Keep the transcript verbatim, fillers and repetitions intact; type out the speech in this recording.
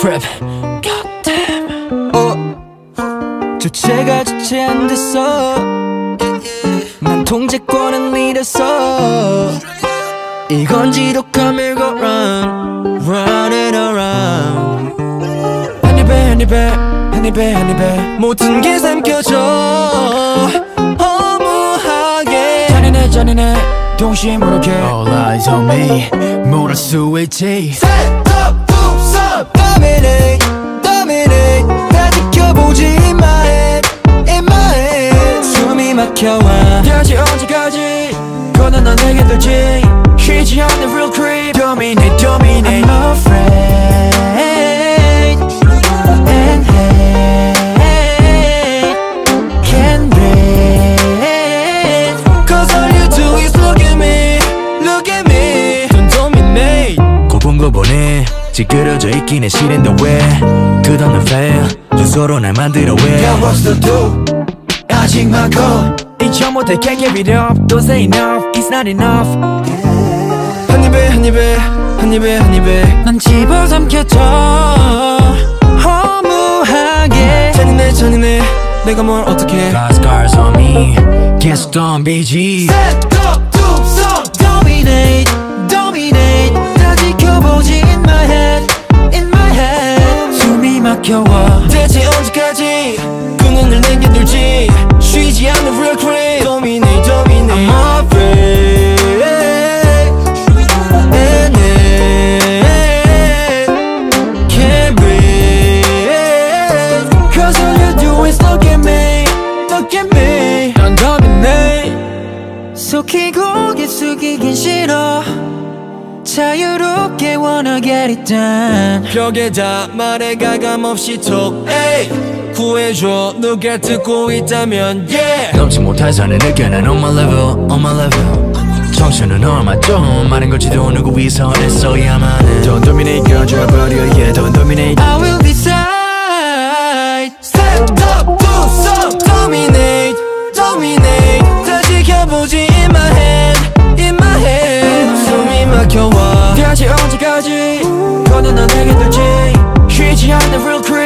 trip. Goddamn. 어, 주체가 주체 안 됐어. 난 통제권은 잃었어. 이건 지독한 merry-go-round, run it around. 한 입에 한 입에 한 입에 한 입에 모든 게 삼켜져 허무하게. 잔인해 잔인해 동시에 무력해. All eyes on me 모를 수 있지. Set up, boots up, dominate, dominate. 다 지켜보지 in my head, in my head. 숨이 막혀와. 대체 언제까지 그건 넌 내게 들지. 쉬지 않는 real creep. Dominate, dominate. I'm afraid and hate. Can't breathe. Cause all you do is look at me, look at me. Don't dominate. 고픈 거 보네. 찌그러져 있긴 해 싫은데 왜 끝없는 fail. 주소로 날 만들어 왜. Yeah, what's the do? 아직 많고. 이처 못해 can't give it up. Don't say enough, it's not enough. 한 입에 한 입에 한 입에 한 입에 난 집어삼켰죠 허무하게. 잔인해 잔인해 내가 뭘 어떻게. Got scars on me 계속 덤비지. Set up, do some, dominate, dominate. 다 지켜보지 in my head, in my head. 숨이 막혀와. 대체 언제까지 그 눈을 내게 들지. 쉬지 않는 real creep. Dominate, dominate. I'm afraid. 속이고 고개 숙이긴 싫어. 자유롭게 wanna get it done. 벽에다 말해 가감없이 톡. 에이 구해줘 누가 듣고 있다면. Yeah 넘지 못할 선을 느껴 난 on my level, on my level. 정신은 얼마 좀 많은 걸지도 누구 위선했어야만 해. Don't dominate girl 줘버려 yeah don't dominate. I will decide. Set up, do some, dominate, dominate. 다 지켜보지 in my head, in my head. 숨이 막혀와. 대체 언제까지 그건 넌 내게 들지. 쉬지 않는 real creep.